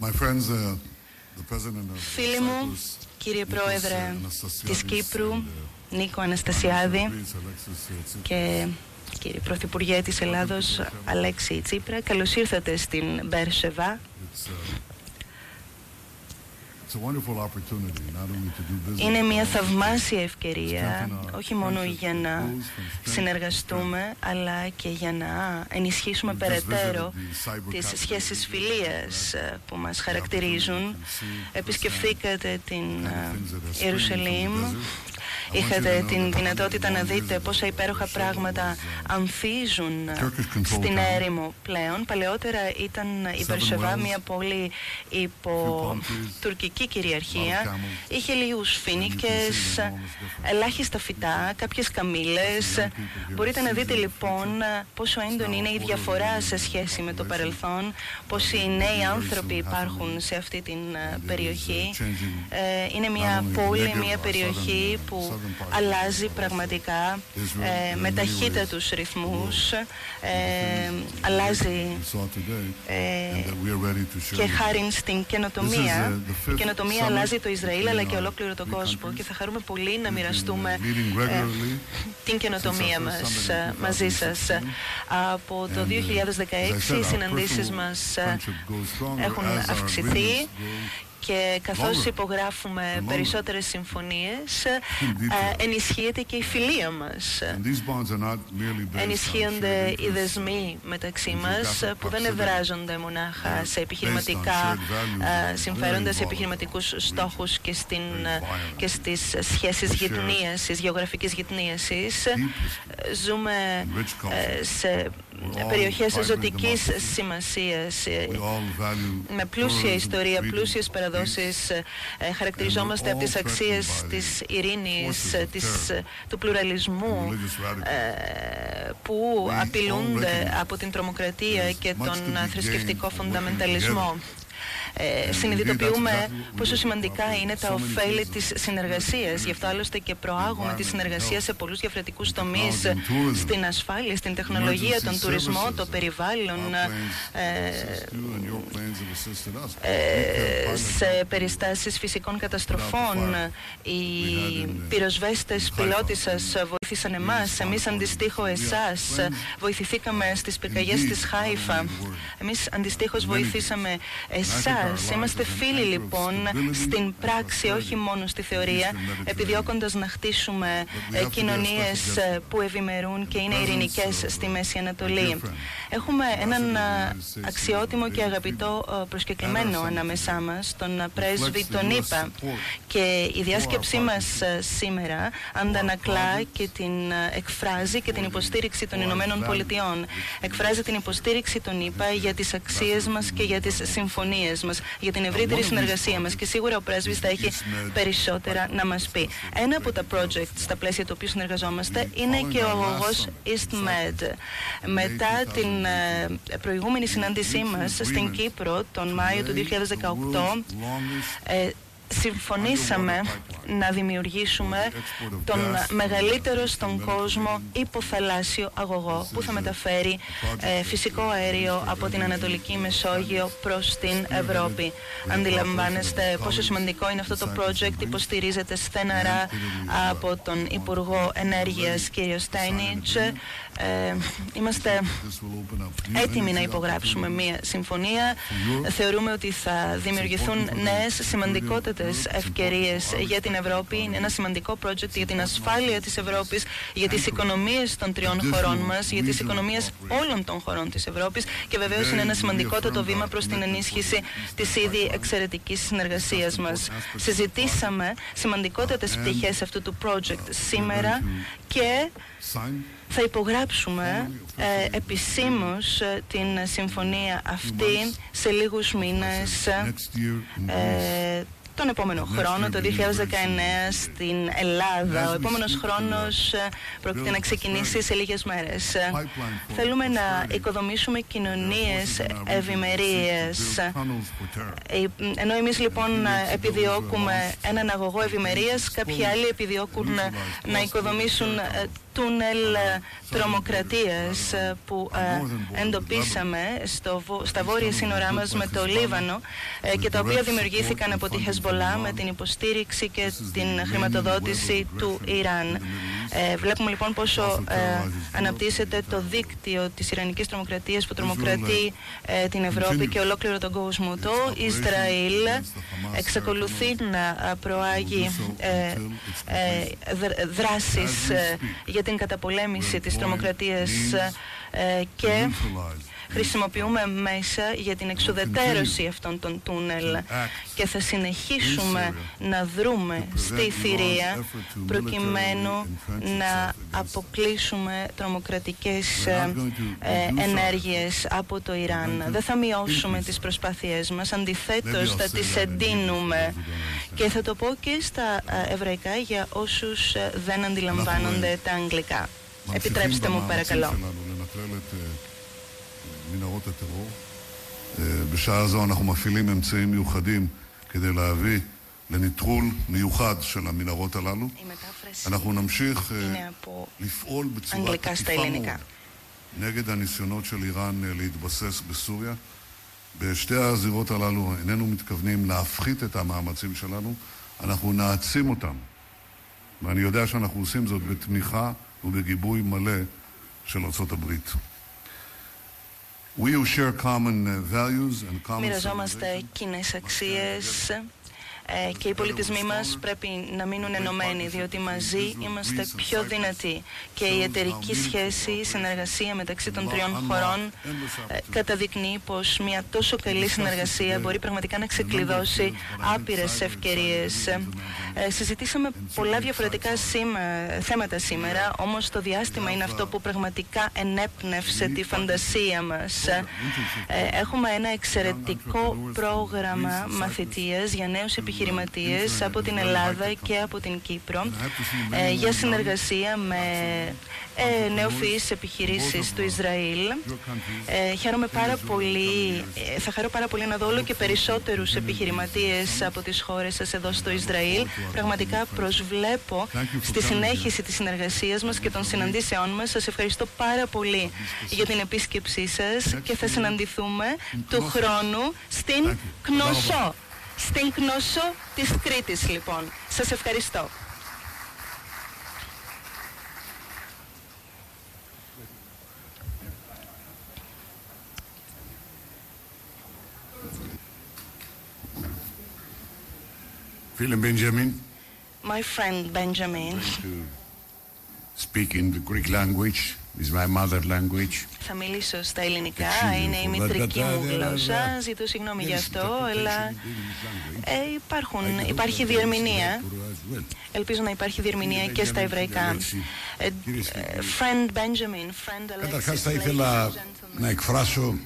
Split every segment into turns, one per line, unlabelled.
Φίλοι μου, κύριε Πρόεδρε της Κύπρου, Νίκο Αναστασιάδη, και κύριε Πρωθυπουργέ της Ελλάδος, Αλέξη Τσίπρα, καλώς ήρθατε στην Μπερσεβά. Είναι μια θαυμάσια ευκαιρία, όχι μόνο για να συνεργαστούμε, αλλά και για να ενισχύσουμε περαιτέρω τις σχέσεις φιλίας που μας χαρακτηρίζουν. Επισκεφθήκατε την Ιερουσαλήμ, είχατε την δυνατότητα να δείτε πόσα υπέροχα πράγματα ανθίζουν στην έρημο πλέον. Παλαιότερα ήταν η Μπερσεβά μια πόλη υπό τουρκική κυριαρχία. Είχε λίγους φοίνικες, ελάχιστα φυτά, κάποιες καμήλες. Μπορείτε να δείτε λοιπόν πόσο έντονη είναι η διαφορά σε σχέση με το παρελθόν, πόσοι νέοι άνθρωποι υπάρχουν σε αυτή την περιοχή. Είναι μια πόλη, μια περιοχή που αλλάζει πραγματικά με ταχύτατους ρυθμούς, αλλάζει και χάρη στην καινοτομία. Η καινοτομία αλλάζει το Ισραήλ αλλά και ολόκληρο τον κόσμο, και θα χαρούμε πολύ να μοιραστούμε την καινοτομία μας μαζί σας. Από το 2016 οι συναντήσεις μας έχουν αυξηθεί, και καθώς υπογράφουμε περισσότερες συμφωνίες, ενισχύεται και η φιλία μας. Ενισχύονται οι δεσμοί μεταξύ μας, που δεν εδράζονται μονάχα σε επιχειρηματικά συμφέροντα, σε επιχειρηματικούς στόχους και στις σχέσεις γυτνίασης, γεωγραφικής γυτνίασης. Ζούμε σε περιοχές ζωτικής σημασίας, με πλούσια ιστορία, πλούσιες παραδόσεις. Χαρακτηριζόμαστε από τις αξίες της ειρήνης, του πλουραλισμού, που απειλούνται από την τρομοκρατία και τον θρησκευτικό φονταμενταλισμό. Συνειδητοποιούμε πόσο σημαντικά είναι τα ωφέλη της συνεργασίας. Γι' αυτό άλλωστε και προάγουμε τη συνεργασία σε πολλούς διαφορετικούς τομείς, στην ασφάλεια, στην τεχνολογία, τον τουρισμό, το περιβάλλον, σε περιστάσεις φυσικών καταστροφών. Οι πυροσβέστες πιλότοι σας βοήθησαν εμάς, εμείς αντιστοίχω εσάς. Βοηθηθήκαμε στις πυρκαγιές της Χάιφα, εμείς αντιστοίχως βοηθήσαμε εσάς. Είμαστε φίλοι λοιπόν στην πράξη, όχι μόνο στη θεωρία, επιδιώκοντας να χτίσουμε κοινωνίες που ευημερούν και είναι ειρηνικές στη Μέση Ανατολή. Έχουμε έναν αξιότιμο και αγαπητό προσκεκλημένο ανάμεσά μας, τον πρέσβη τον ΗΠΑ, και η διάσκεψή μας σήμερα αντανακλά και την εκφράζει και την υποστήριξη των Ηνωμένων Πολιτειών. Εκφράζει την υποστήριξη των ΗΠΑ για τις αξίες μας και για τις συμφωνίες μας, για την ευρύτερη συνεργασία μας, και σίγουρα ο πρέσβης θα έχει περισσότερα να μας πει. Ένα από τα project στα πλαίσια του οποίου συνεργαζόμαστε είναι και ο αγωγός EastMed. Μετά την προηγούμενη συνάντησή μας στην Κύπρο τον Μάιο του 2018, συμφωνήσαμε να δημιουργήσουμε τον μεγαλύτερο στον κόσμο υποθαλάσσιο αγωγό, που θα μεταφέρει φυσικό αέριο από την Ανατολική Μεσόγειο προς την Ευρώπη. Αντιλαμβάνεστε πόσο σημαντικό είναι αυτό το project. Υποστηρίζεται στεναρά από τον Υπουργό Ενέργειας κ. Στάινιτς. Είμαστε έτοιμοι να υπογράψουμε μία συμφωνία. Θεωρούμε ότι θα δημιουργηθούν νέες σημαντικότατες ευκαιρίες για την Ευρώπη. Είναι ένα σημαντικό project για την ασφάλεια της Ευρώπης, για τις οικονομίες των τριών χωρών μας, για τις οικονομίες όλων των χωρών της Ευρώπης, και βεβαίως είναι ένα σημαντικότατο βήμα προς την ενίσχυση της ήδη εξαιρετικής συνεργασίας μας. Συζητήσαμε σημαντικότατες πτυχές αυτού του project σήμερα και θα υπογράψουμε επισήμως την συμφωνία αυτή σε λίγους μήνες, τον επόμενο χρόνο, το 2019, στην Ελλάδα. Ο επόμενος χρόνος πρόκειται να ξεκινήσει σε λίγες μέρες. Θέλουμε να οικοδομήσουμε κοινωνίες ευημερίας. Ενώ εμείς λοιπόν επιδιώκουμε έναν αγωγό ευημερίας, κάποιοι άλλοι επιδιώκουν να οικοδομήσουν τούνελ τρομοκρατίας που εντοπίσαμε στα βόρεια σύνορά μας με το Λίβανο και τα οποία δημιουργήθηκαν από τη Χεσμολάχ με την υποστήριξη και την χρηματοδότηση του Ιράν. Βλέπουμε λοιπόν πόσο αναπτύσσεται το δίκτυο της Ιρανικής τρομοκρατίας που τρομοκρατεί την Ευρώπη και ολόκληρο τον κόσμο. Το Ισραήλ εξακολουθεί να προάγει δράσεις για την καταπολέμηση της τρομοκρατίας και χρησιμοποιούμε μέσα για την εξουδετερώση αυτών των τούνελ και θα συνεχίσουμε να δρούμε στη Συρία προκειμένου να αποκλείσουμε τρομοκρατικές ενέργειες από το Ιράν. Δεν θα μειώσουμε τις προσπάθειές μας, αντιθέτως θα τις εντείνουμε. Και θα το πω και στα εβραϊκά για όσους δεν αντιλαμβάνονται τα αγγλικά. Επιτρέψτε μου παρακαλώ.
מנהרות הטרור. בשעה זו אנחנו מפעילים אמצעים מיוחדים כדי להביא לניטרול מיוחד של המנהרות הללו. אנחנו נמשיך לפעול בצורה תקיפה מאוד נגד הניסיונות של איראן להתבסס בסוריה. בשתי הזירות הללו איננו מתכוונים להפחית את המאמצים שלנו, אנחנו נעצים אותם. ואני יודע שאנחנו עושים זאת בתמיכה ובגיבוי מלא של ארצות הברית.
Μοιραζόμαστε κοινές αξίες και οι πολιτισμοί μας πρέπει να μείνουν ενωμένοι, διότι μαζί είμαστε πιο δυνατοί και η εταιρική σχέση, η συνεργασία μεταξύ των τριών χωρών καταδεικνύει πως μια τόσο καλή συνεργασία μπορεί πραγματικά να ξεκλειδώσει άπειρες ευκαιρίες. Συζητήσαμε πολλά διαφορετικά θέματα σήμερα, όμως το διάστημα είναι αυτό που πραγματικά ενέπνευσε τη φαντασία μας. Έχουμε ένα εξαιρετικό πρόγραμμα μαθητείας για νέους επιχειρηματίες από την Ελλάδα και από την Κύπρο για συνεργασία με νεοφυείς επιχειρήσεις του Ισραήλ. Θα χαρώ πάρα πολύ να δω όλο και περισσότερους επιχειρηματίες από τις χώρες σας εδώ στο Ισραήλ. Πραγματικά προσβλέπω στη συνέχιση της συνεργασίας μας και των συναντήσεών μας. Σας ευχαριστώ πάρα πολύ για την επίσκεψή σας και θα συναντηθούμε του χρόνου στην Κνωσό. Στην Κνωσό της Κρήτης, λοιπόν. Σας ευχαριστώ.
Φίλε Benjamin,
My friend Benjamin,
speak in the Greek language, is my mother language.
Θα μιλήσω στα ελληνικά, είναι η μητρική μου γλώσσα, ζητώ συγγνώμη γι' αυτό, αλλά υπάρχει διερμηνία. Ελπίζω να υπάρχει διερμηνία και στα εβραϊκά. Friend Benjamin, friend Alexis.
Καταρχάς θα ήθελα να εκφράσω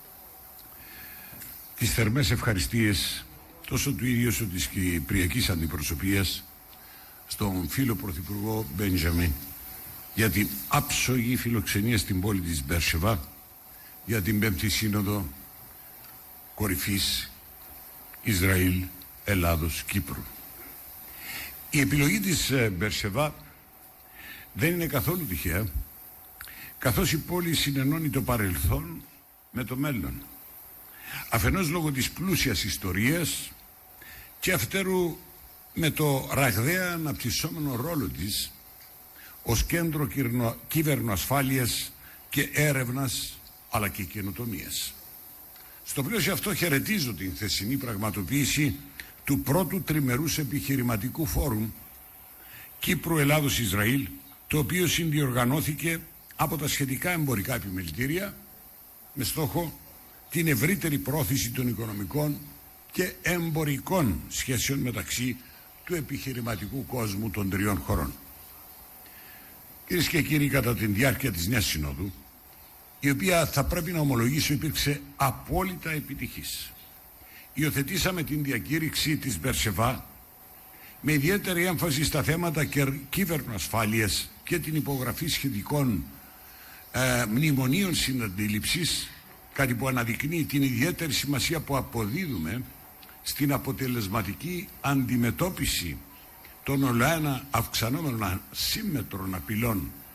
τις θερμές ευχαριστίες τόσο του ίδιου όσο της κυπριακής αντιπροσωπείας στον φίλο Πρωθυπουργό Μπέντζαμιν για την άψογη φιλοξενία στην πόλη της Μπερσεβά για την 5η Σύνοδο Κορυφής Ισραήλ, Ελλάδος, Κύπρου. Η επιλογή της Μπερσεβά δεν είναι καθόλου τυχαία, καθώς η πόλη συνενώνει το παρελθόν με το μέλλον. Αφενός λόγω της πλούσιας ιστορίας και αφετέρου με το ραγδαία αναπτυσσόμενο ρόλο της ως κέντρο κύβερνο-ασφάλειας και έρευνας αλλά και καινοτομίας. Στο πλαίσιο αυτό χαιρετίζω την χθεσινή πραγματοποίηση του πρώτου τριμερούς επιχειρηματικού φόρουμ Κύπρου, Ελλάδος, Ισραήλ, το οποίο συνδιοργανώθηκε από τα σχετικά εμπορικά επιμελητήρια με στόχο την ευρύτερη πρόθεση των οικονομικών και εμπορικών σχέσεων μεταξύ του επιχειρηματικού κόσμου των τριών χωρών. Κυρίες και κύριοι, κατά τη διάρκεια της Νέας Συνόδου, η οποία θα πρέπει να ομολογήσω υπήρξε απόλυτα επιτυχής, υιοθετήσαμε την διακήρυξη της Μπερσεβά με ιδιαίτερη έμφαση στα θέματα κύβερνο-ασφάλειας και την υπογραφή σχετικών μνημονίων συναντήληψης, κάτι που αναδεικνύει την ιδιαίτερη σημασία που αποδίδουμε στην αποτελεσματική αντιμετώπιση των ολοένα αυξανόμενων ασύμμετρων απειλών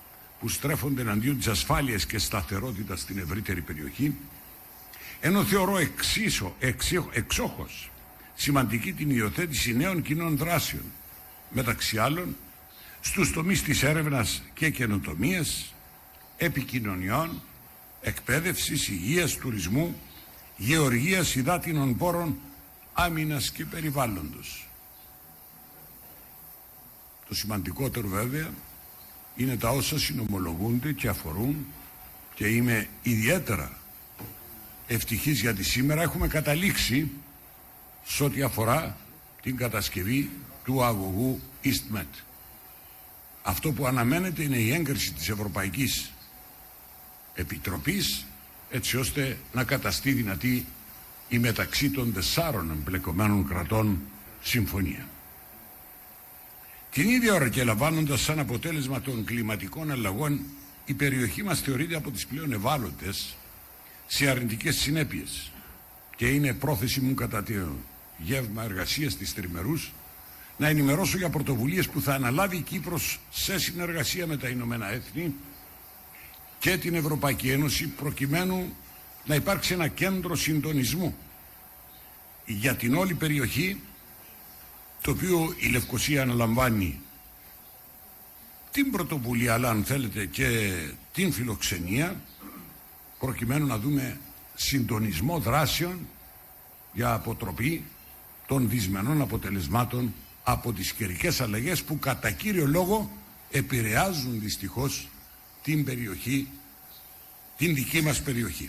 που στρέφονται εναντίον της ασφάλειας και σταθερότητας στην ευρύτερη περιοχή, ενώ θεωρώ εξόχως σημαντική την υιοθέτηση νέων κοινών δράσεων, μεταξύ άλλων στους τομείς της έρευνας και καινοτομίας, επικοινωνιών, εκπαίδευσης, υγείας, τουρισμού, γεωργίας, υδάτινων πόρων, άμυνας και περιβάλλοντος. Το σημαντικότερο βέβαια είναι τα όσα συνομολογούνται και αφορούν, και είμαι ιδιαίτερα ευτυχής γιατί σήμερα έχουμε καταλήξει σε ό,τι αφορά την κατασκευή του αγωγού EastMed. Αυτό που αναμένεται είναι η έγκριση της Ευρωπαϊκής Επιτροπής, έτσι ώστε να καταστεί δυνατή η μεταξύ των 4 εμπλεκομένων κρατών συμφωνία. Την ίδια ώρα και λαμβάνοντας σαν αποτέλεσμα των κλιματικών αλλαγών, η περιοχή μας θεωρείται από τις πλέον ευάλωτες σε αρνητικές συνέπειες, και είναι πρόθεση μου κατά το γεύμα εργασίας της τριμερούς να ενημερώσω για πρωτοβουλίες που θα αναλάβει η Κύπρος σε συνεργασία με τα Ηνωμένα Έθνη και την Ευρωπαϊκή Ένωση, προκειμένου να υπάρξει ένα κέντρο συντονισμού για την όλη περιοχή, το οποίο η Λευκωσία αναλαμβάνει την πρωτοβουλία, αλλά αν θέλετε και την φιλοξενία, προκειμένου να δούμε συντονισμό δράσεων για αποτροπή των δυσμενών αποτελεσμάτων από τις καιρικές αλλαγές που κατά κύριο λόγο επηρεάζουν δυστυχώς την περιοχή, την δική μας περιοχή.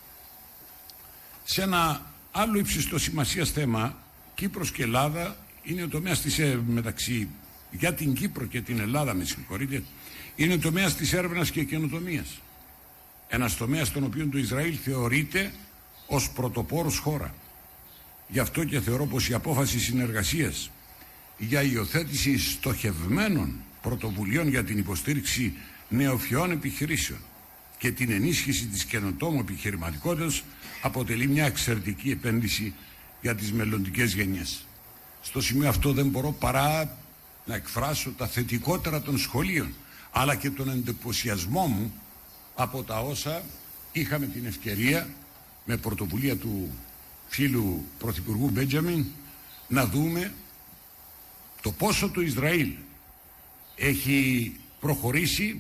Σε ένα άλλο ύψιστο σημασίας θέμα, Κύπρος και Ελλάδα είναι ο τομέας της μεταξύ, για την Κύπρο και την Ελλάδα, με συγχωρείτε, είναι ο τομέας της έρευνας και καινοτομίας. Ένας τομέας στον οποίο το Ισραήλ θεωρείται ως πρωτοπόρος χώρα. Γι' αυτό και θεωρώ πως η απόφαση συνεργασίας για υιοθέτηση στοχευμένων πρωτοβουλίων για την υποστήριξη νεοφυών επιχειρήσεων και την ενίσχυση της καινοτόμου επιχειρηματικότητας αποτελεί μια εξαιρετική επένδυση για τις μελλοντικές γενιές. Στο σημείο αυτό δεν μπορώ παρά να εκφράσω τα θετικότερα των σχολείων, αλλά και τον εντυπωσιασμό μου από τα όσα είχαμε την ευκαιρία με πρωτοβουλία του φίλου Πρωθυπουργού Μπέντζαμιν να δούμε το πόσο το Ισραήλ έχει προχωρήσει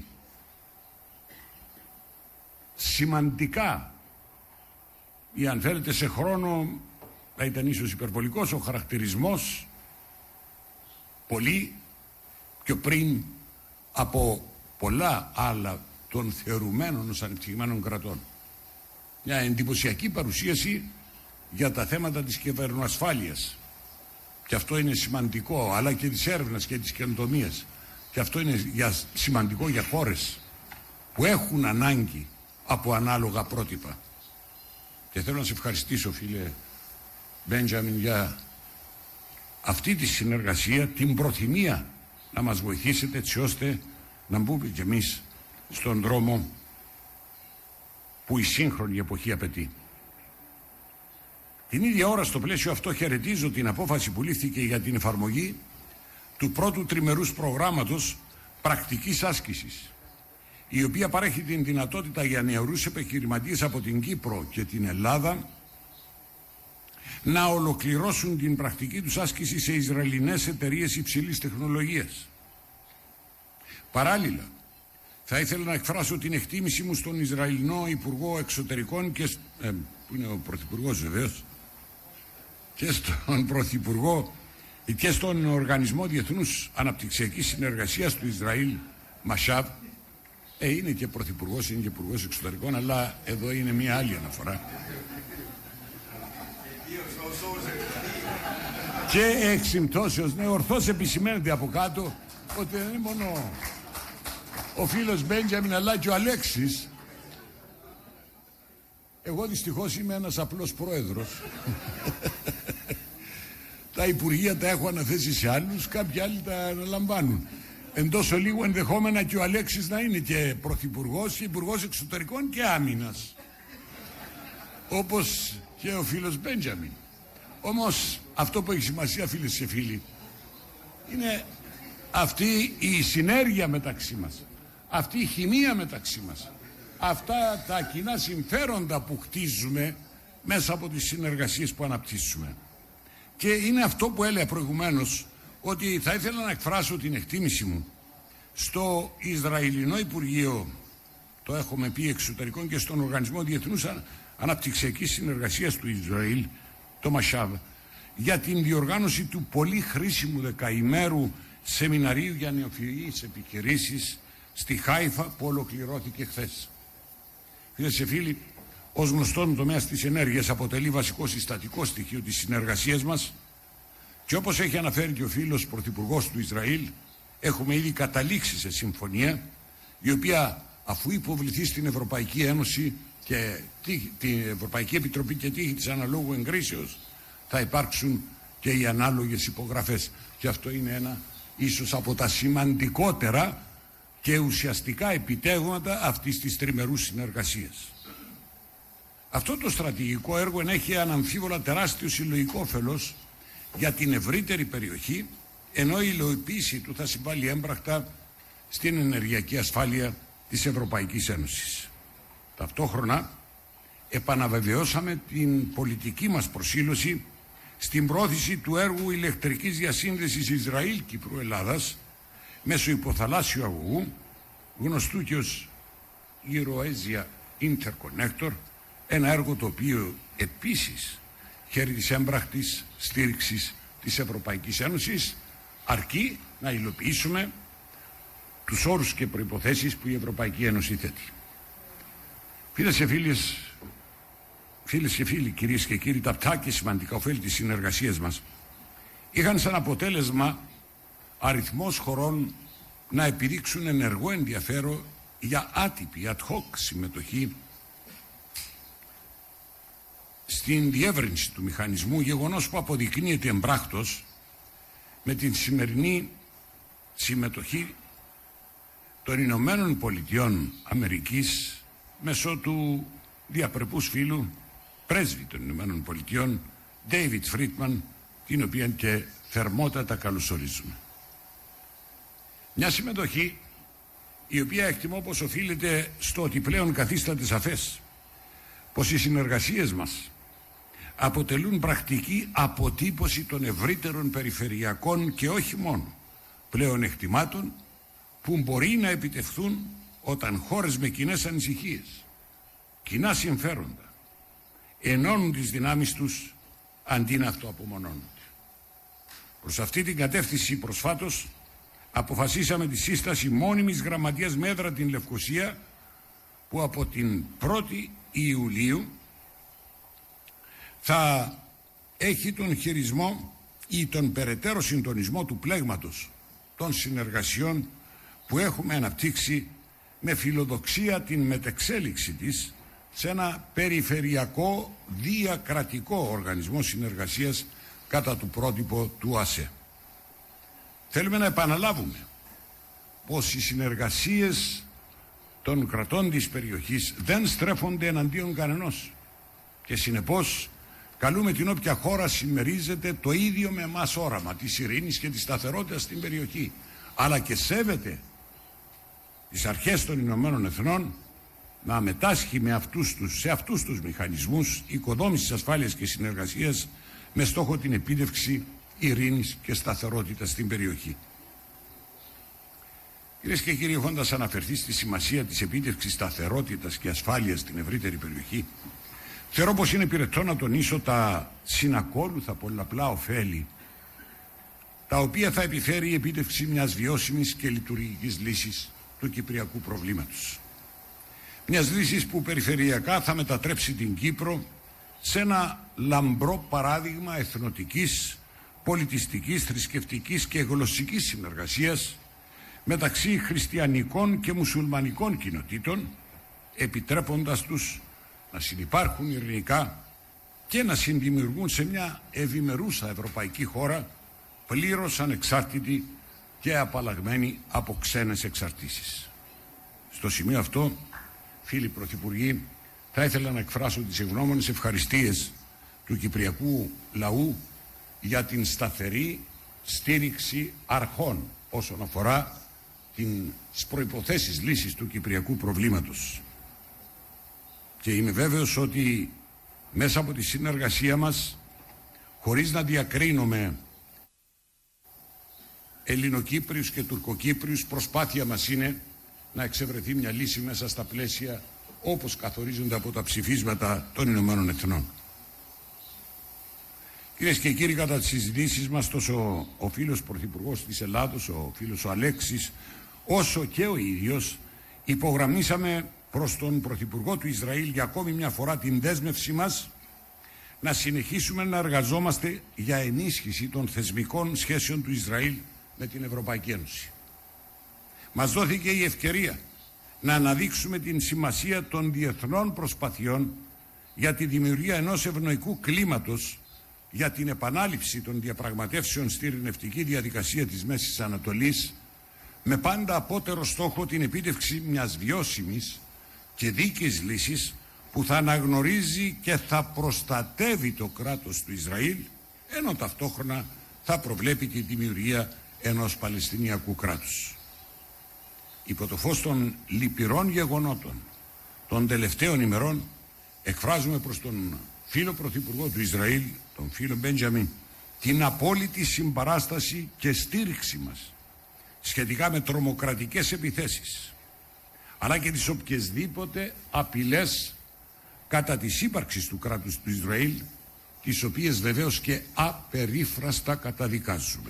σημαντικά, ή αν θέλετε σε χρόνο θα ήταν ίσως υπερβολικός ο χαρακτηρισμός, πολύ πιο πριν από πολλά άλλα των θεωρουμένων ως ανεπτυγμένων κρατών. Μια εντυπωσιακή παρουσίαση για τα θέματα της κυβερνοασφάλειας, και αυτό είναι σημαντικό, αλλά και της έρευνας και της καινοτομίας, και αυτό είναι σημαντικό για χώρες που έχουν ανάγκη από ανάλογα πρότυπα. Και θέλω να σε ευχαριστήσω, φίλε Μπέντζαμιν, για αυτή τη συνεργασία, την προθυμία να μας βοηθήσετε έτσι ώστε να μπούμε κι εμείς στον δρόμο που η σύγχρονη εποχή απαιτεί. Την ίδια ώρα, στο πλαίσιο αυτό, χαιρετίζω την απόφαση που λήφθηκε για την εφαρμογή του πρώτου τριμερούς προγράμματος πρακτικής άσκησης, η οποία παρέχει την δυνατότητα για νεαρούς επιχειρηματίες από την Κύπρο και την Ελλάδα να ολοκληρώσουν την πρακτική τους άσκηση σε Ισραηλινές εταιρείες υψηλής τεχνολογίας. Παράλληλα, θα ήθελα να εκφράσω την εκτίμηση μου στον Ισραηλινό Υπουργό Εξωτερικών που είναι ο Πρωθυπουργός βεβαίως, και στον Πρωθυπουργό και στον Οργανισμό Διεθνούς Αναπτυξιακής Συνεργασίας του Ισραήλ, Μασάβ. Είναι και Πρωθυπουργός, είναι και Υπουργός Εξωτερικών, αλλά εδώ είναι μια άλλη αναφορά. Και εξ συμπτώσεως, ναι, ορθώς επισημαίνεται από κάτω ότι δεν είναι μόνο ο φίλος Μπέντζαμιν αλλά και ο Αλέξης. Εγώ δυστυχώς είμαι ένας απλός πρόεδρος. Τα υπουργεία τα έχω αναθέσει σε άλλους, κάποιοι άλλοι τα αναλαμβάνουν. Εντός ολίγου ενδεχόμενα και ο Αλέξης να είναι και πρωθυπουργός και υπουργός εξωτερικών και άμυνας, όπως και ο φίλος Μπέντζαμιν. Όμως αυτό που έχει σημασία, φίλες και φίλοι, είναι αυτή η συνέργεια μεταξύ μας. αυτή η χημεία μεταξύ μας, αυτά τα κοινά συμφέροντα που χτίζουμε μέσα από τις συνεργασίες που αναπτύσσουμε. Και είναι αυτό που έλεγα προηγουμένως, ότι θα ήθελα να εκφράσω την εκτίμηση μου στο Ισραηλινό Υπουργείο, το έχουμε πει, Εξωτερικών, και στον Οργανισμό Διεθνούς Αναπτυξιακής Συνεργασίας του Ισραήλ, το Μασάβ, για την διοργάνωση του πολύ χρήσιμου δεκαημέρου σεμιναρίου για νεοφυείς επιχειρήσεις στη Χάιφα, που ολοκληρώθηκε χθες. Φίλες και φίλοι, ως γνωστόν, ο τομέας της ενέργειας αποτελεί βασικό συστατικό στοιχείο της συνεργασίας μας και όπως έχει αναφέρει και ο φίλος Πρωθυπουργός του Ισραήλ, έχουμε ήδη καταλήξει σε συμφωνία, η οποία, αφού υποβληθεί στην Ευρωπαϊκή Ένωση και την Ευρωπαϊκή Επιτροπή και τύχη της αναλόγου εγκρίσεως, θα υπάρξουν και οι ανάλογες υπογραφές. Και αυτό είναι ένα ίσως από τα σημαντικότερα και ουσιαστικά επιτεύγματα αυτής της τριμερούς συνεργασίας. Αυτό το στρατηγικό έργο ενέχει αναμφίβολα τεράστιο συλλογικό όφελος για την ευρύτερη περιοχή, ενώ η υλοποίηση του θα συμβάλλει έμπρακτα στην ενεργειακή ασφάλεια της Ευρωπαϊκής Ένωσης. Ταυτόχρονα επαναβεβαιώσαμε την πολιτική μας προσήλωση στην πρόθεση του έργου ηλεκτρικής διασύνδεσης Ισραήλ-Κύπρου-Ελλάδας μέσω υποθαλάσσιου αγωγού, γνωστού και ως Euro-Asia Interconnector, ένα έργο το οποίο επίσης χέρι της έμπρακτης στήριξης της Ευρωπαϊκής Ένωσης, αρκεί να υλοποιήσουμε τους όρους και προϋποθέσεις που η Ευρωπαϊκή Ένωση θέτει. Φίλες και φίλοι, κυρίες και κύριοι, τα απτά και σημαντικά ωφέλη της συνεργασίας μας είχαν σαν αποτέλεσμα αριθμός χωρών να επιδείξουν ενεργό ενδιαφέρον για άτυπη ad hoc συμμετοχή στην διεύρυνση του μηχανισμού, γεγονός που αποδεικνύεται εμπράκτος με την σημερινή συμμετοχή των Ηνωμένων Πολιτειών Αμερικής μέσω του διαπρεπούς φίλου πρέσβη των Ηνωμένων Πολιτειών David Friedman, την οποία και θερμότατα καλωσορίζουμε. Μια συμμετοχή η οποία εκτιμώ πως οφείλεται στο ότι πλέον καθίσταται σαφές πως οι συνεργασίες μας αποτελούν πρακτική αποτύπωση των ευρύτερων περιφερειακών και όχι μόνο πλέον εκτιμάτων που μπορεί να επιτευχθούν όταν χώρες με κοινές ανησυχίες, κοινά συμφέροντα, ενώνουν τις δυνάμεις τους αντί να αυτοαπομονώνονται. Προς αυτή την κατεύθυνση προσφάτως αποφασίσαμε τη σύσταση μόνιμης γραμματείας με έδρα την Λευκοσία, που από την 1η Ιουλίου θα έχει τον χειρισμό ή τον περαιτέρω συντονισμό του πλέγματος των συνεργασιών που έχουμε αναπτύξει με φιλοδοξία την μετεξέλιξη της σε ένα περιφερειακό διακρατικό οργανισμό συνεργασίας κατά του πρότυπο του ΑΣΕ. Θέλουμε να επαναλάβουμε πως οι συνεργασίες των κρατών της περιοχής δεν στρέφονται εναντίον κανενός και συνεπώς καλούμε την όποια χώρα συμμερίζεται το ίδιο με εμάς όραμα της ειρήνης και της σταθερότητας στην περιοχή, αλλά και σέβεται τις αρχές των Ηνωμένων Εθνών, να μετάσχει σε αυτούς τους μηχανισμούς οικοδόμησης ασφάλειας και συνεργασίας με στόχο την επίτευξη ειρήνης και σταθερότητας στην περιοχή. Κυρίες και κύριοι, έχοντας αναφερθεί στη σημασία της επίτευξης σταθερότητας και ασφάλειας στην ευρύτερη περιοχή, θεωρώ πως είναι πειρετό να τονίσω τα συνακόλουθα πολλαπλά ωφέλη τα οποία θα επιφέρει η επίτευξη μιας βιώσιμης και λειτουργικής λύσης του κυπριακού προβλήματος. Μιας λύσης που περιφερειακά θα μετατρέψει την Κύπρο σε ένα λαμπρό παράδειγμα εθνοτικής, πολιτιστικής, θρησκευτικής και γλωσσικής συνεργασίας μεταξύ χριστιανικών και μουσουλμανικών κοινοτήτων, επιτρέποντας τους να συνυπάρχουν ειρηνικά και να συνδημιουργούν σε μια ευημερούσα ευρωπαϊκή χώρα πλήρως ανεξάρτητη και απαλλαγμένη από ξένες εξαρτήσεις. Στο σημείο αυτό, φίλοι Πρωθυπουργοί, θα ήθελα να εκφράσω τις ευγνώμονες ευχαριστίες του κυπριακού λαού για την σταθερή στήριξη αρχών όσον αφορά τις προϋποθέσεις λύσης του κυπριακού προβλήματος. Και είμαι βέβαιος ότι μέσα από τη συνεργασία μας, χωρίς να διακρίνουμε Ελληνοκύπριους και Τουρκοκύπριους, προσπάθεια μας είναι να εξευρεθεί μια λύση μέσα στα πλαίσια όπως καθορίζονται από τα ψηφίσματα των Ηνωμένων Εθνών. Κυρίες και κύριοι, κατά τις συζητήσεις μας, τόσο ο φίλος Πρωθυπουργός της Ελλάδος, ο φίλος ο Αλέξης, όσο και ο ίδιος, υπογραμμίσαμε προς τον Πρωθυπουργό του Ισραήλ για ακόμη μια φορά την δέσμευσή μας να συνεχίσουμε να εργαζόμαστε για ενίσχυση των θεσμικών σχέσεων του Ισραήλ με την Ευρωπαϊκή Ένωση. Μας δόθηκε η ευκαιρία να αναδείξουμε την σημασία των διεθνών προσπαθειών για τη δημιουργία ενός ευνοϊκού κλίματος για την επανάληψη των διαπραγματεύσεων στη ειρηνευτική διαδικασία της Μέσης Ανατολής, με πάντα απότερο στόχο την επίτευξη μιας βιώσιμης και δίκαιης λύσης που θα αναγνωρίζει και θα προστατεύει το κράτος του Ισραήλ, ενώ ταυτόχρονα θα προβλέπει τη δημιουργία ενός Παλαιστινιακού κράτους. Υπό το φως των λυπηρών γεγονότων των τελευταίων ημερών, εκφράζουμε προς τον φίλο Πρωθυπουργό του Ισραήλ, τον φίλο Μπέντζαμιν, την απόλυτη συμπαράσταση και στήριξη μας σχετικά με τρομοκρατικές επιθέσεις, αλλά και τις οποιασδήποτε απειλές κατά της ύπαρξης του κράτους του Ισραήλ, τις οποίες βεβαίως και απερίφραστα καταδικάζουμε.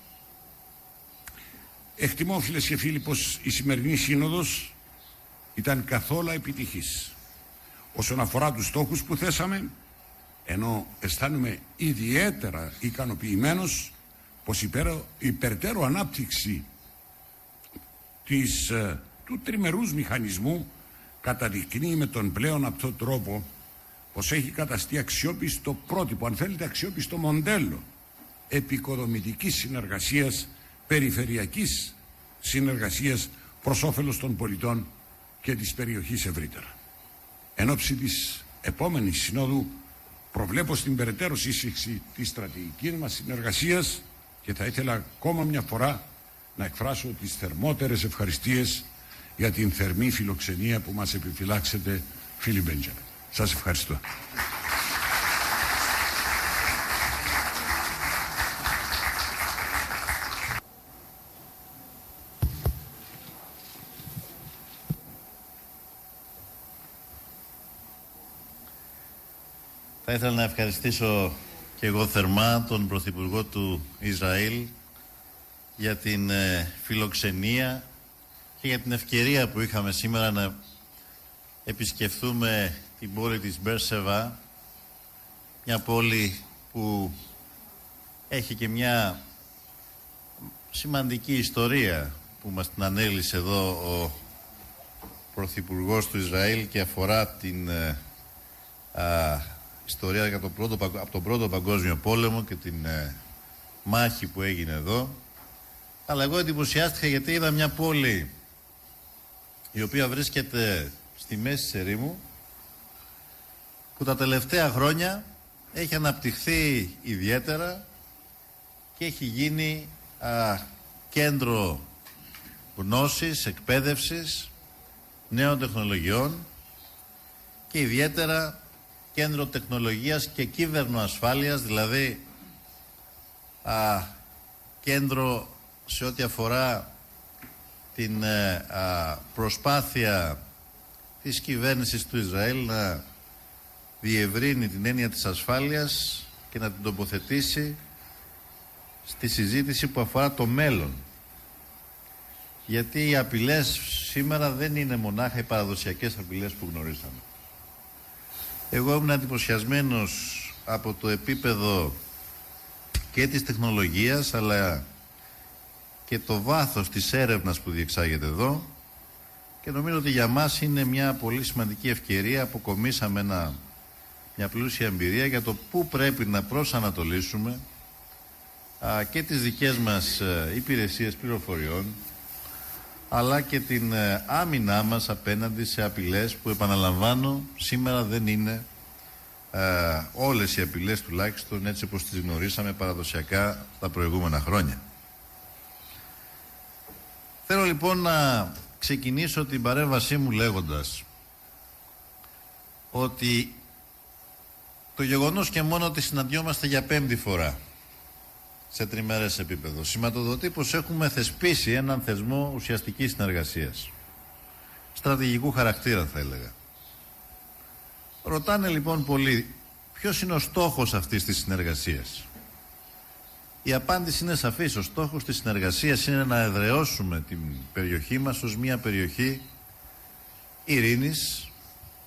Εκτιμώ, φίλες και φίλοι, πως η σημερινή σύνοδος ήταν καθόλου επιτυχής όσον αφορά τους στόχους που θέσαμε, ενώ αισθάνομαι ιδιαίτερα ικανοποιημένος πως η περαιτέρω ανάπτυξη του τριμερούς μηχανισμού καταδεικνύει με τον πλέον αυτό τρόπο πως έχει καταστεί αξιόπιστο πρότυπο, αν θέλετε αξιόπιστο μοντέλο επικοδομητικής συνεργασίας, περιφερειακής συνεργασίας προς όφελος των πολιτών και της περιοχής ευρύτερα. Εν ώψη της επόμενης συνόδου προβλέπω στην περαιτέρω σύσφυξη της στρατηγικής μας συνεργασίας και θα ήθελα ακόμα μια φορά να εκφράσω τις θερμότερες ευχαριστίες για την θερμή φιλοξενία που μας επιφυλάξετε, φίλοι Μπέντζαμιν. Σας ευχαριστώ.
Θα ήθελα να ευχαριστήσω και εγώ θερμά τον Πρωθυπουργό του Ισραήλ για την φιλοξενία και για την ευκαιρία που είχαμε σήμερα να επισκεφθούμε την πόλη της Μπέρσεβα, μια πόλη που έχει και μια σημαντική ιστορία που μας την ανέλησε εδώ ο Πρωθυπουργός του Ισραήλ και αφορά την ιστορία από τον Πρώτο Παγκόσμιο Πόλεμο και την μάχη που έγινε εδώ. Αλλά εγώ εντυπωσιάστηκα γιατί είδα μια πόλη η οποία βρίσκεται στη μέση της ερήμου, που τα τελευταία χρόνια έχει αναπτυχθεί ιδιαίτερα και έχει γίνει κέντρο γνώσης, εκπαίδευσης, νέων τεχνολογιών και ιδιαίτερα κέντρο τεχνολογίας και κύβερνοασφάλειας, δηλαδή κέντρο σε ό,τι αφορά την προσπάθεια της κυβέρνησης του Ισραήλ να διευρύνει την έννοια της ασφάλειας και να την τοποθετήσει στη συζήτηση που αφορά το μέλλον. Γιατί οι απειλές σήμερα δεν είναι μονάχα οι παραδοσιακές απειλές που γνωρίσαμε. Εγώ ήμουν εντυπωσιασμένος από το επίπεδο και της τεχνολογίας αλλά και το βάθος της έρευνας που διεξάγεται εδώ και νομίζω ότι για μας είναι μια πολύ σημαντική ευκαιρία. Αποκομίσαμε μια πλούσια εμπειρία για το πού πρέπει να προσανατολίσουμε και τις δικές μας υπηρεσίες πληροφοριών αλλά και την άμυνά μας απέναντι σε απειλές που, επαναλαμβάνω, σήμερα δεν είναι όλες οι απειλές, τουλάχιστον έτσι όπως τις γνωρίσαμε παραδοσιακά τα προηγούμενα χρόνια. Θέλω λοιπόν να ξεκινήσω την παρέμβασή μου λέγοντας ότι το γεγονός και μόνο ότι συναντιόμαστε για 5η φορά σε τριμερές επίπεδο σηματοδοτεί πως έχουμε θεσπίσει έναν θεσμό ουσιαστικής συνεργασίας, στρατηγικού χαρακτήρα θα έλεγα. Ρωτάνε λοιπόν πολλοί ποιος είναι ο στόχος αυτής της συνεργασίας. Η απάντηση είναι σαφής. Ο στόχος της συνεργασίας είναι να εδραιώσουμε την περιοχή μας ως μια περιοχή ειρήνης,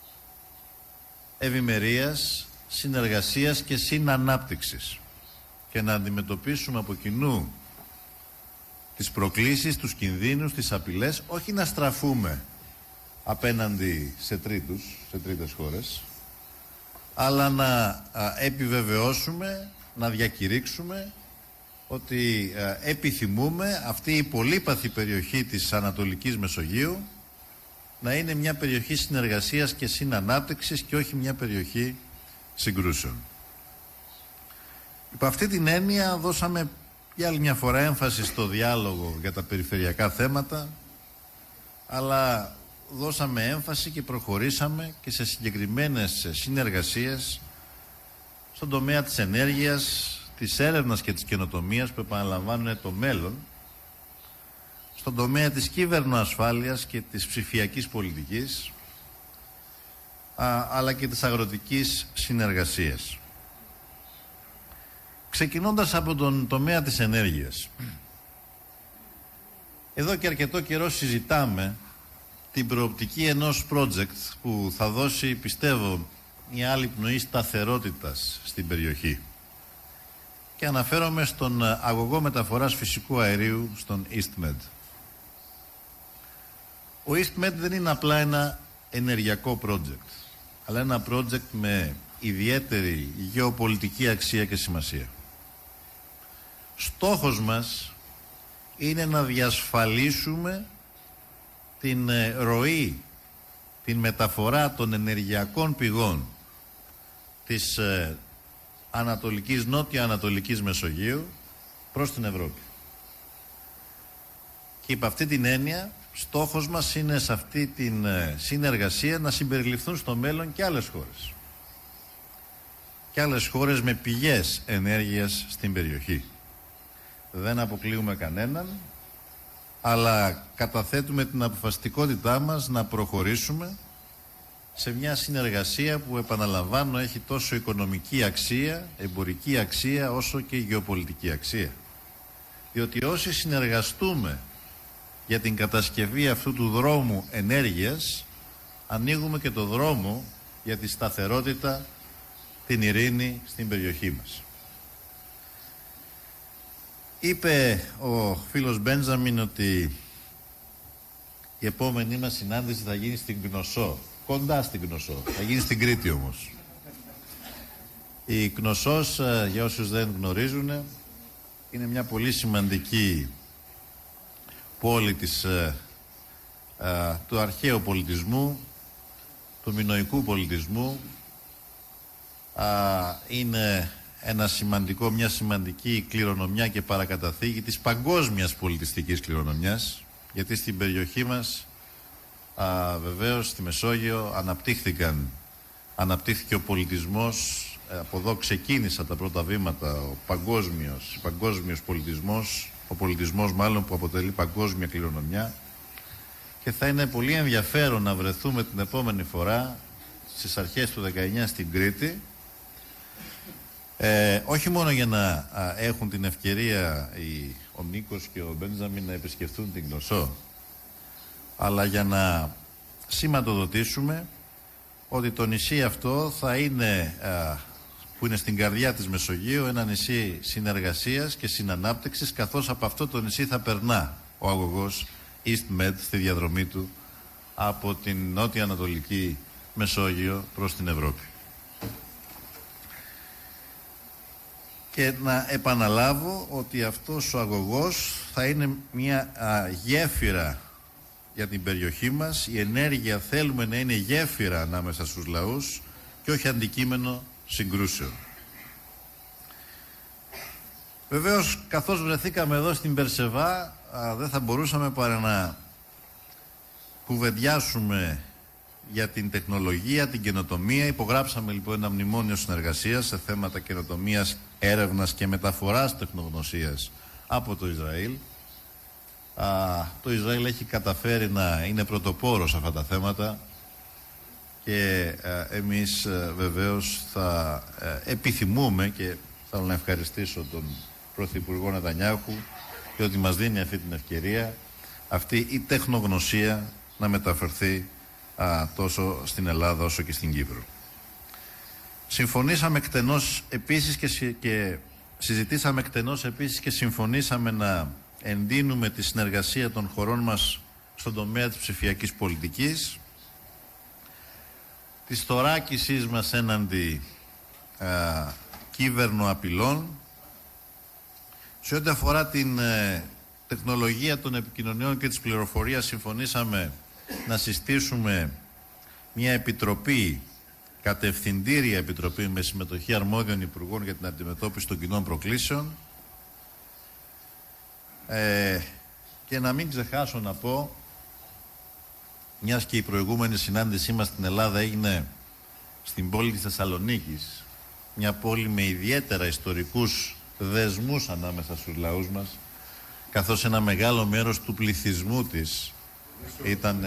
ευημερίας, συνεργασίας και συνανάπτυξης και να αντιμετωπίσουμε από κοινού τις προκλήσεις, τους κινδύνους, τις απειλές, όχι να στραφούμε απέναντι σε τρίτες χώρες, αλλά να επιβεβαιώσουμε, να διακηρύξουμε ότι επιθυμούμε αυτή η πολύπαθη περιοχή της Ανατολικής Μεσογείου να είναι μια περιοχή συνεργασίας και συνανάπτυξης και όχι μια περιοχή συγκρούσεων. Υπό αυτή την έννοια δώσαμε για άλλη μια φορά έμφαση στο διάλογο για τα περιφερειακά θέματα, αλλά δώσαμε έμφαση και προχωρήσαμε και σε συγκεκριμένες συνεργασίες στον τομέα της ενέργειας, της έρευνας και της καινοτομίας που επαναλαμβάνουν το μέλλον, στον τομέα της κυβερνοασφάλειας και της ψηφιακής πολιτικής, αλλά και της αγροτικής συνεργασίας. Ξεκινώντας από τον τομέα της ενέργειας, εδώ και αρκετό καιρό συζητάμε την προοπτική ενός project που θα δώσει, πιστεύω, μια άλλη πνοή σταθερότητας στην περιοχή. Και αναφέρομαι στον αγωγό μεταφοράς φυσικού αερίου, στον EastMed. Ο EastMed δεν είναι απλά ένα ενεργειακό project, αλλά ένα project με ιδιαίτερη γεωπολιτική αξία και σημασία. Στόχος μας είναι να διασφαλίσουμε την ροή, την μεταφορά των ενεργειακών πηγών της νότια-ανατολικής Μεσογείου προς την Ευρώπη. Και υπ' αυτή την έννοια στόχος μας είναι σε αυτή την συνεργασία να συμπεριληφθούν στο μέλλον και άλλες χώρες. Και άλλες χώρες με πηγές ενέργειας στην περιοχή. Δεν αποκλείουμε κανέναν, αλλά καταθέτουμε την αποφασιστικότητά μας να προχωρήσουμε σε μια συνεργασία που, επαναλαμβάνω, έχει τόσο οικονομική αξία, εμπορική αξία, όσο και γεωπολιτική αξία. Διότι όσοι συνεργαστούμε για την κατασκευή αυτού του δρόμου ενέργειας, ανοίγουμε και το δρόμο για τη σταθερότητα, την ειρήνη στην περιοχή μας. Είπε ο φίλος Μπέντζαμιν ότι η επόμενη μας συνάντηση θα γίνει στην Κνωσό. Κοντά στην Κνωσό. Θα γίνει στην Κρήτη όμως. Η Κνωσός, για όσους δεν γνωρίζουν, είναι μια πολύ σημαντική πόλη του αρχαίου πολιτισμού, του μινωικού πολιτισμού. Είναι μια σημαντική κληρονομιά και παρακαταθήκη της παγκόσμιας πολιτιστικής κληρονομιάς, γιατί στην περιοχή μας, βεβαίως στη Μεσόγειο, αναπτύχθηκε ο πολιτισμός. Από εδώ ξεκίνησαν τα πρώτα βήματα, ο παγκόσμιος πολιτισμός, ο πολιτισμός μάλλον που αποτελεί παγκόσμια κληρονομιά, και θα είναι πολύ ενδιαφέρον να βρεθούμε την επόμενη φορά στις αρχές του 19 στην Κρήτη, όχι μόνο για να έχουν την ευκαιρία ο Νίκος και ο Μπέντζαμιν να επισκεφθούν την Κνωσό, αλλά για να σηματοδοτήσουμε ότι το νησί αυτό θα είναι, που είναι στην καρδιά της Μεσογείου, ένα νησί συνεργασίας και συνανάπτυξης, καθώς από αυτό το νησί θα περνά ο αγωγός EastMed στη διαδρομή του από την νότια-ανατολική Μεσόγειο προς την Ευρώπη. Και να επαναλάβω ότι αυτός ο αγωγός θα είναι μια γέφυρα για την περιοχή μας. Η ενέργεια θέλουμε να είναι γέφυρα ανάμεσα στους λαούς και όχι αντικείμενο συγκρούσεων. Βεβαίως, καθώς βρεθήκαμε εδώ στην Περσεβά, δεν θα μπορούσαμε παρά να κουβεντιάσουμε για την τεχνολογία, την καινοτομία. Υπογράψαμε λοιπόν ένα μνημόνιο συνεργασίας σε θέματα καινοτομίας, έρευνας και μεταφοράς τεχνογνωσίας από το Ισραήλ. Το Ισραήλ έχει καταφέρει να είναι πρωτοπόρος σε αυτά τα θέματα και εμείς βεβαίως θα επιθυμούμε, και θέλω να ευχαριστήσω τον Πρωθυπουργό Νετανιάχου διότι μας δίνει αυτή την ευκαιρία, αυτή η τεχνογνωσία να μεταφερθεί τόσο στην Ελλάδα όσο και στην Κύπρο. Συμφωνήσαμε εκτενώς επίσης και συζητήσαμε εκτενώς επίσης και συμφωνήσαμε να εντείνουμε τη συνεργασία των χωρών μας στον τομέα της ψηφιακής πολιτικής, της θωράκισης μας έναντι κύβερνο-απειλών. Σε ό,τι αφορά την τεχνολογία των επικοινωνιών και της πληροφορίας, συμφωνήσαμε να συστήσουμε μια επιτροπή, κατευθυντήρια επιτροπή με συμμετοχή αρμόδιων υπουργών για την αντιμετώπιση των κοινών προκλήσεων. Και να μην ξεχάσω να πω, μιας και η προηγούμενη συνάντησή μας στην Ελλάδα έγινε στην πόλη της Θεσσαλονίκης, μια πόλη με ιδιαίτερα ιστορικούς δεσμούς ανάμεσα στους λαούς μας, καθώς ένα μεγάλο μέρος του πληθυσμού της ήταν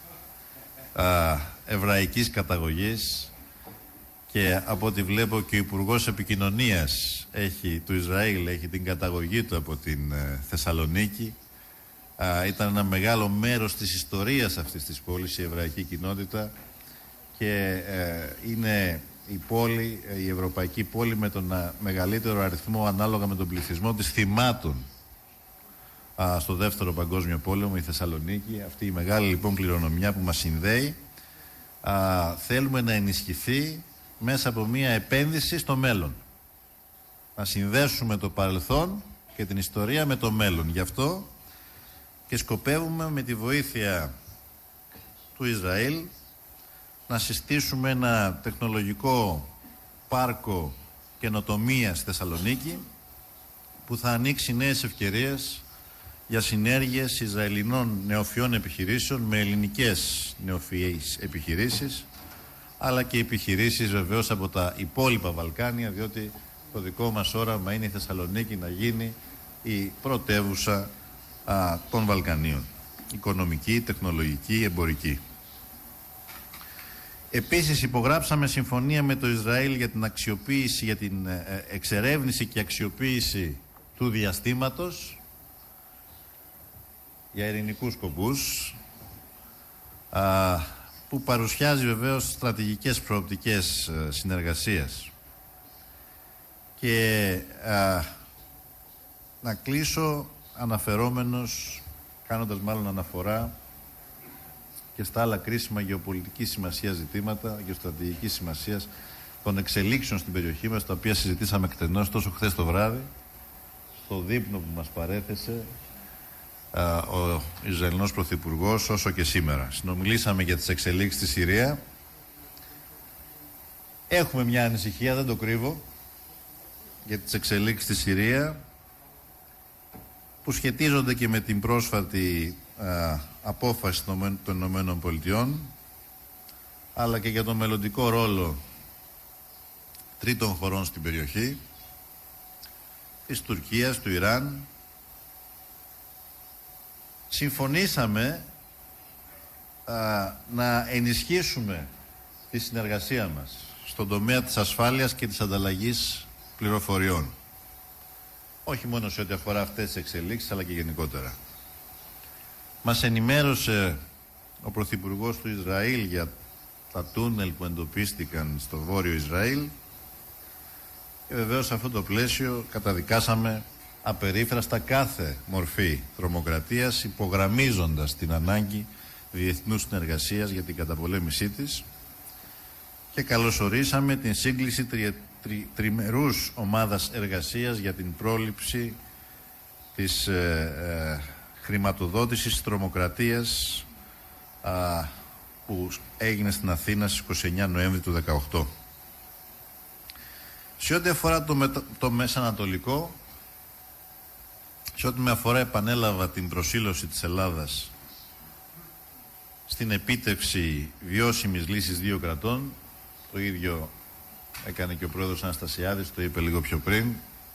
εβραϊκής καταγωγής, και από ό,τι βλέπω και ο Υπουργός Επικοινωνίας του Ισραήλ έχει την καταγωγή του από την Θεσσαλονίκη. Ήταν ένα μεγάλο μέρος της ιστορίας αυτής της πόλης η εβραϊκή κοινότητα, και είναι η πόλη, η ευρωπαϊκή πόλη με τον μεγαλύτερο αριθμό ανάλογα με τον πληθυσμό της θυμάτων στο Δεύτερο Παγκόσμιο Πόλεμο, η Θεσσαλονίκη. Αυτή η μεγάλη λοιπόν κληρονομιά που μας συνδέει θέλουμε να ενισχυθεί μέσα από μια επένδυση στο μέλλον. Να συνδέσουμε το παρελθόν και την ιστορία με το μέλλον. Γι' αυτό και σκοπεύουμε με τη βοήθεια του Ισραήλ να συστήσουμε ένα τεχνολογικό πάρκο καινοτομίας στη Θεσσαλονίκη, που θα ανοίξει νέες ευκαιρίες για συνέργειες Ισραηλινών νεοφυών επιχειρήσεων με ελληνικές νεοφυείς επιχειρήσεις, αλλά και επιχειρήσεις βεβαίως από τα υπόλοιπα Βαλκάνια, διότι το δικό μας όραμα είναι η Θεσσαλονίκη να γίνει η πρωτεύουσα των Βαλκανίων, οικονομική, τεχνολογική, εμπορική. Επίσης υπογράψαμε συμφωνία με το Ισραήλ για την αξιοποίηση, για την εξερεύνηση και αξιοποίηση του διαστήματος για ειρηνικούς σκοπούς, που παρουσιάζει βεβαίως στρατηγικές προοπτικές συνεργασίας. Και να κλείσω αναφερόμενος, κάνοντας μάλλον αναφορά και στα άλλα κρίσιμα γεωπολιτικής σημασίας ζητήματα, γεωστρατηγικής σημασίας των εξελίξεων στην περιοχή μας, τα οποία συζητήσαμε εκτενώς τόσο χθες το βράδυ, στο δείπνο που μας παρέθεσε ο Ισραηλινός Πρωθυπουργός, όσο και σήμερα. Συνομιλήσαμε για τις εξελίξεις στη Συρία. Έχουμε μια ανησυχία, δεν το κρύβω, για τις εξελίξεις στη Συρία, που σχετίζονται και με την πρόσφατη απόφαση των Ηνωμένων Πολιτειών, αλλά και για τον μελλοντικό ρόλο τρίτων χωρών στην περιοχή, της Τουρκίας, του Ιράν. Συμφωνήσαμε να ενισχύσουμε τη συνεργασία μας στον τομέα της ασφάλειας και της ανταλλαγής πληροφοριών. Όχι μόνο σε ό,τι αφορά αυτές τις εξελίξεις, αλλά και γενικότερα. Μας ενημέρωσε ο Πρωθυπουργός του Ισραήλ για τα τούνελ που εντοπίστηκαν στο βόρειο Ισραήλ, και βεβαίως σε αυτό το πλαίσιο καταδικάσαμε απερίφραστα κάθε μορφή τρομοκρατίας, υπογραμμίζοντας την ανάγκη διεθνούς συνεργασίας για την καταπολέμησή της, και καλωσορίσαμε την σύγκληση τριμερούς ομάδας εργασίας για την πρόληψη της χρηματοδότησης τρομοκρατίας που έγινε στην Αθήνα στις 29 Νοέμβρη του 2018. Σε ό,τι αφορά το Μεσανατολικό, Σε ό,τι με αφορά, επανέλαβα την προσήλωση της Ελλάδας στην επίτευξη βιώσιμης λύσης δύο κρατών. Το ίδιο έκανε και ο πρόεδρος Αναστασιάδης, το είπε λίγο πιο πριν.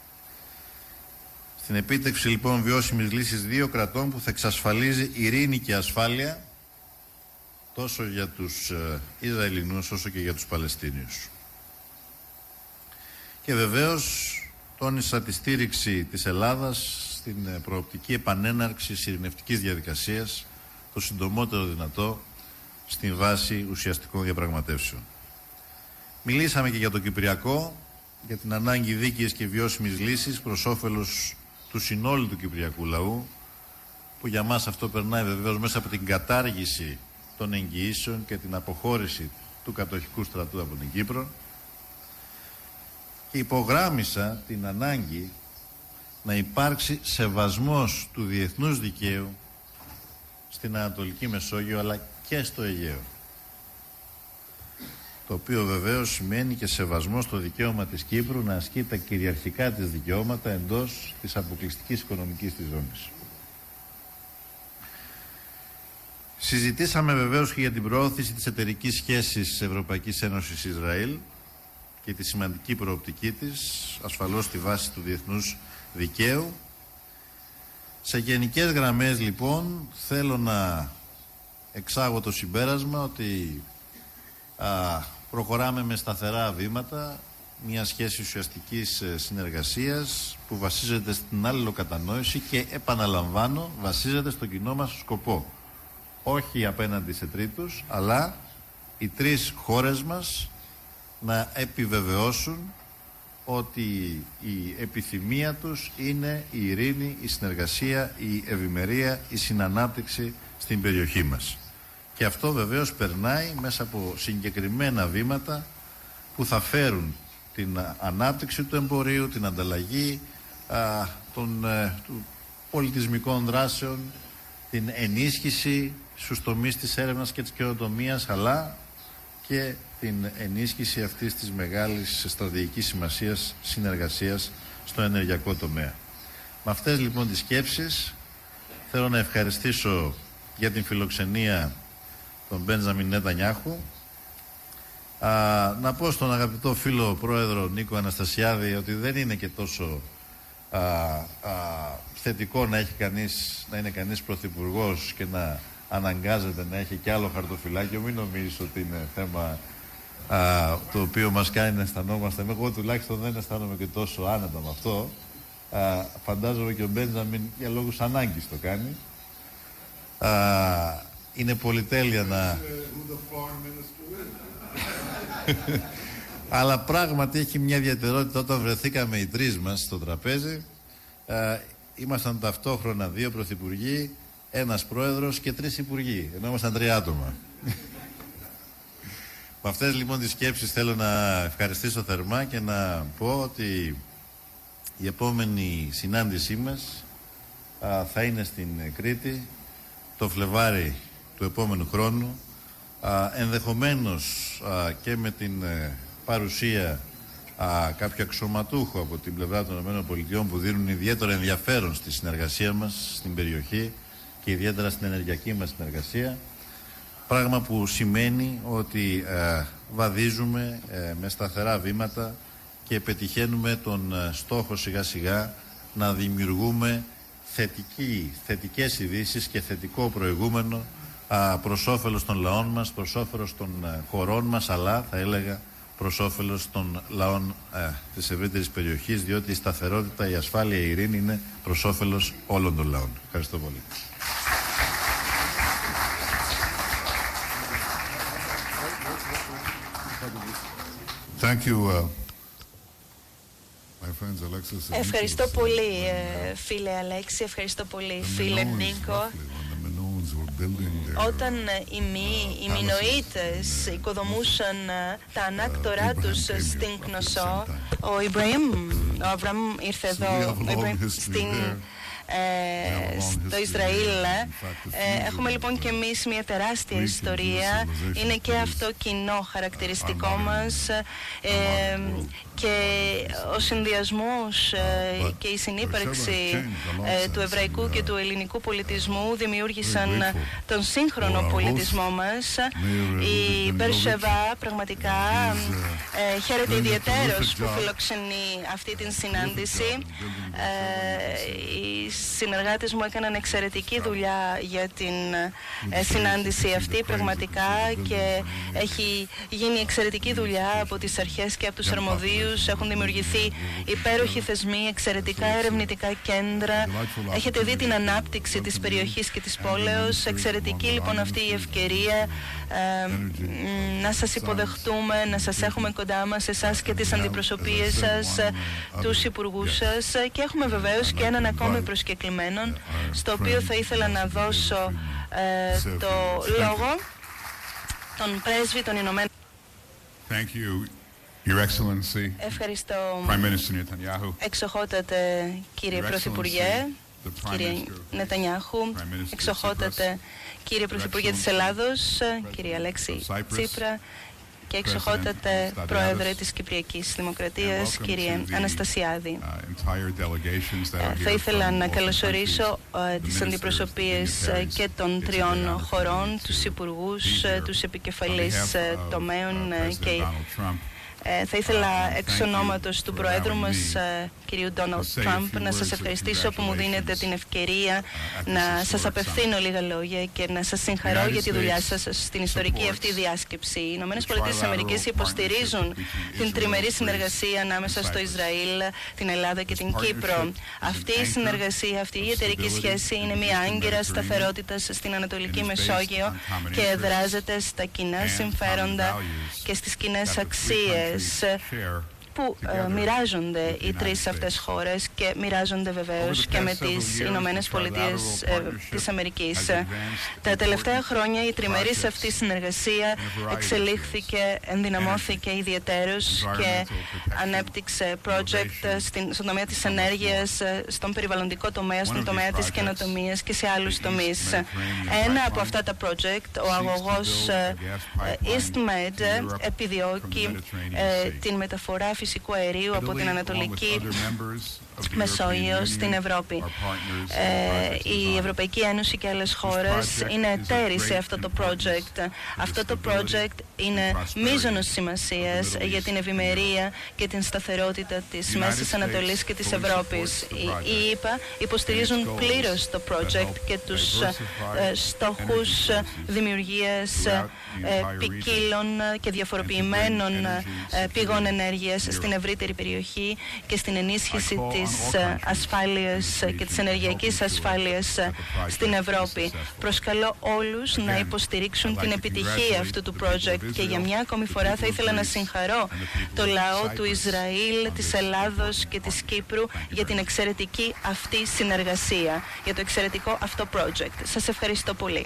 Στην επίτευξη λοιπόν βιώσιμης λύσης δύο κρατών που θα εξασφαλίζει ειρήνη και ασφάλεια τόσο για τους Ισραηλινούς όσο και για τους Παλαιστίνιους. Και βεβαίως τόνισα τη στήριξη της Ελλάδας στην προοπτική επανέναρξη ειρηνευτικής διαδικασίας το συντομότερο δυνατό στην βάση ουσιαστικών διαπραγματεύσεων. Μιλήσαμε και για το Κυπριακό, για την ανάγκη δίκαιης και βιώσιμης λύσης προς όφελος του συνόλου του κυπριακού λαού, που για μας αυτό περνάει βεβαίως μέσα από την κατάργηση των εγγυήσεων και την αποχώρηση του κατοχικού στρατού από την Κύπρο, και υπογράμμισα την ανάγκη να υπάρξει σεβασμός του διεθνούς δικαίου στην Ανατολική Μεσόγειο αλλά και στο Αιγαίο, το οποίο βεβαίως σημαίνει και σεβασμό στο δικαίωμα της Κύπρου να ασκεί τα κυριαρχικά της δικαιώματα εντός της αποκλειστικής οικονομικής της ζώνης. Συζητήσαμε βεβαίως και για την προώθηση της εταιρικής σχέσης Ευρωπαϊκής Ένωσης Ισραήλ και τη σημαντική προοπτική της, ασφαλώς στη βάση του διεθνούς δικαίου. Σε γενικές γραμμές λοιπόν θέλω να εξάγω το συμπέρασμα ότι προχωράμε με σταθερά βήματα μια σχέση ουσιαστικής συνεργασίας που βασίζεται στην αλληλοκατανόηση και, επαναλαμβάνω, βασίζεται στο κοινό μας σκοπό. Όχι απέναντι σε τρίτους, αλλά οι τρεις χώρες μας να επιβεβαιώσουν ότι η επιθυμία τους είναι η ειρήνη, η συνεργασία, η ευημερία, η συνανάπτυξη στην περιοχή μας. Και αυτό βεβαίως περνάει μέσα από συγκεκριμένα βήματα που θα φέρουν την ανάπτυξη του εμπορίου, την ανταλλαγή των πολιτισμικών δράσεων, την ενίσχυση στους τομείς της έρευνας και της καινοτομίας, αλλά και την ενίσχυση αυτής της μεγάλης στρατηγικής σημασίας συνεργασίας στο ενεργειακό τομέα. Με αυτές λοιπόν τις σκέψεις θέλω να ευχαριστήσω για την φιλοξενία τον Μπέντζαμιν Νετανιάχου, να πω στον αγαπητό φίλο πρόεδρο Νίκο Αναστασιάδη ότι δεν είναι και τόσο θετικό να είναι κανείς πρωθυπουργός και να αναγκάζεται να έχει και άλλο χαρτοφυλάκιο. Μην νομίζεις ότι είναι θέμα το οποίο μας κάνει να αισθανόμαστε. Εγώ τουλάχιστον δεν αισθάνομαι και τόσο άνετα με αυτό. Φαντάζομαι και ο Μπέντζαμιν για λόγους ανάγκης το κάνει. Είναι πολυτέλεια να... Αλλά πράγματι έχει μια ιδιαιτερότητα. Όταν βρεθήκαμε οι τρεις μας στο τραπέζι, ήμασταν ταυτόχρονα δύο πρωθυπουργοί, ένας πρόεδρος και τρεις υπουργοί, ενώ ήμασταν 3 άτομα. Με αυτές λοιπόν τις σκέψεις θέλω να ευχαριστήσω θερμά και να πω ότι η επόμενη συνάντησή μας θα είναι στην Κρήτη το Φλεβάρι του επόμενου χρόνου, ενδεχομένως και με την παρουσία κάποιου αξιωματούχου από την πλευρά των ΗΠΑ που δίνουν ιδιαίτερο ενδιαφέρον στη συνεργασία μας στην περιοχή και ιδιαίτερα στην ενεργειακή μας συνεργασία, πράγμα που σημαίνει ότι βαδίζουμε με σταθερά βήματα και πετυχαίνουμε τον στόχο σιγά σιγά να δημιουργούμε θετικές ειδήσεις και θετικό προηγούμενο προς όφελος των λαών μας, προς όφελος των χωρών μας, αλλά θα έλεγα προς όφελος των λαών της ευρύτερης περιοχής, διότι η σταθερότητα, η ασφάλεια, η ειρήνη είναι προς όφελος όλων των λαών. Ευχαριστώ πολύ.
Thank you, my friends Alexis.
Ευχαριστώ πολύ, φίλε Αλέξη, ευχαριστώ πολύ, φίλε Νίκο. Όταν οι Μινωίτες οικοδομούσαν τα ανάκτορά τους στην Κνωσό, ο Αβραάμ ήρθε εδώ στην στο Ισραήλ. Έχουμε λοιπόν και εμείς μια τεράστια ιστορία. Είναι και αυτό κοινό χαρακτηριστικό μας και ο συνδυασμός και η συνύπαρξη του εβραϊκού και του ελληνικού πολιτισμού δημιούργησαν τον σύγχρονο πολιτισμό μας. Η Μπερσεβά πραγματικά χαίρεται ιδιαιτέρως που φιλοξενεί αυτή την συνάντηση. Οι συνεργάτες μου έκαναν εξαιρετική δουλειά για την συνάντηση αυτή πραγματικά και έχει γίνει εξαιρετική δουλειά από τις αρχές και από τους αρμοδίους. Έχουν δημιουργηθεί υπέροχοι θεσμοί, εξαιρετικά ερευνητικά κέντρα. Έχετε δει την ανάπτυξη της περιοχής και της πόλεως. Εξαιρετική λοιπόν αυτή η ευκαιρία να σας υποδεχτούμε, να σας έχουμε κοντά μας, εσάς και τις αντιπροσωπείες σας, τους υπουργούς σας, και έχουμε βεβαίως και έναν ακόμη προσκεκλημένον, στο οποίο θα ήθελα να δώσω το λόγο, τον πρέσβη των Ηνωμένων.
Thank you, Your Excellency.
Ευχαριστώ,
Prime Minister Netanyahu.
εξοχότατε κύριε Πρωθυπουργέ, κύριε Νετανιάχου, εξοχότατε κύριε Πρωθυπουργέ της Ελλάδος, κύριε Αλέξη Τσίπρα, και εξοχότατε Πρόεδρε της Κυπριακής Δημοκρατίας, κύριε Αναστασιάδη. Θα ήθελα να καλωσορίσω τις αντιπροσωπείες και των τριών χωρών, τους υπουργούς, τους επικεφαλείς τομέων και θα ήθελα εξ ονόματος του Προέδρου μας, κυρίου Ντόναλντ Τραμπ, να σας ευχαριστήσω που μου δίνετε την ευκαιρία να σας απευθύνω λίγα λόγια και να σας συγχαρώ για τη δουλειά σας στην ιστορική αυτή διάσκεψη. Οι ΗΠΑ υποστηρίζουν την τριμερή συνεργασία ανάμεσα στο Ισραήλ, την Ελλάδα και την Κύπρο. Αυτή η συνεργασία, αυτή η εταιρική σχέση είναι μια άγκυρα σταθερότητας στην Ανατολική Μεσόγειο και εδράζεται στα κοινά συμφέροντα και στις κοινές αξίες που μοιράζονται οι τρεις αυτές χώρες και μοιράζονται βεβαίως και με τις Ηνωμένες Πολιτείες της Αμερικής. Τα τελευταία χρόνια η τριμερής αυτή συνεργασία εξελίχθηκε, ενδυναμώθηκε ιδιαιτέρως και ανέπτυξε project στον τομέα της ενέργειας, στον περιβαλλοντικό τομέα, στον τομέα της καινοτομίας και σε άλλους τομείς. Ένα από αυτά τα project, ο αγωγός EastMed, επιδιώκει την μεταφορά φυσικού αερίου από την Ανατολική Μεσόγειο στην Ευρώπη. Η Ευρωπαϊκή Ένωση και άλλες χώρες είναι εταίροι σε αυτό το project. Αυτό το project είναι μείζωνος σημασίας για την ευημερία και την σταθερότητα της Μέσης Ανατολής και της Ευρώπης. Οι ΗΠΑ υποστηρίζουν πλήρως το project και τους στόχους δημιουργίας ποικίλων και διαφοροποιημένων πηγών ενέργειας στην ευρύτερη περιοχή και στην ενίσχυση της ασφάλειας και της ενεργειακής ασφάλειας στην Ευρώπη. Προσκαλώ όλους να υποστηρίξουν την επιτυχία αυτού του project και για μια ακόμη φορά θα ήθελα να συγχαρώ το λαό του Ισραήλ, της Ελλάδος και της Κύπρου για την εξαιρετική αυτή συνεργασία, για το εξαιρετικό αυτό project. Σας ευχαριστώ πολύ.